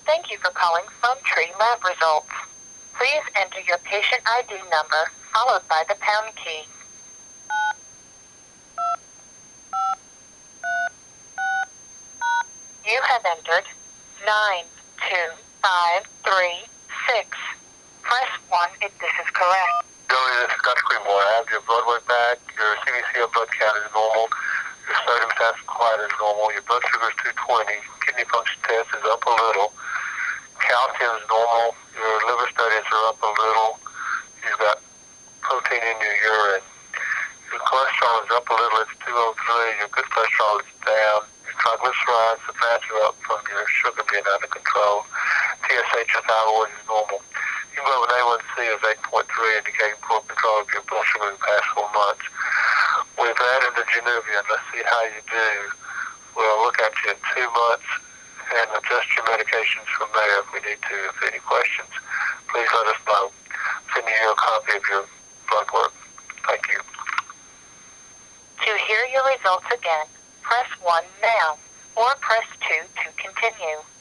Thank you for calling Phone Tree Lab Results. Please enter your patient ID number, followed by the pound key. You have entered 92536. Press 1 if this is correct. Billy, this is Dr. Greenboy. I have your blood work back. Your CBC blood count is normal. Your sodium potassium is normal. Your blood sugar is 220. Kidney function test is up a little. Calcium is normal. Your liver studies are up a little. You've got protein in your urine. Your cholesterol is up a little. It's 203. Your good cholesterol is down. Your triglycerides, the fats are up from your sugar being out of control. TSH and thyroid is normal. Hemoglobin A1C is 8.3, indicating poor control of your blood sugar in the past 4 months. We've added the Genuvian. Let's see how you do. We'll look at you in 2 months and adjust your medications from there if we need to. If any questions, please let us know. Send you a copy of your blood work. Thank you. To hear your results again, press 1 now, or press 2 to continue.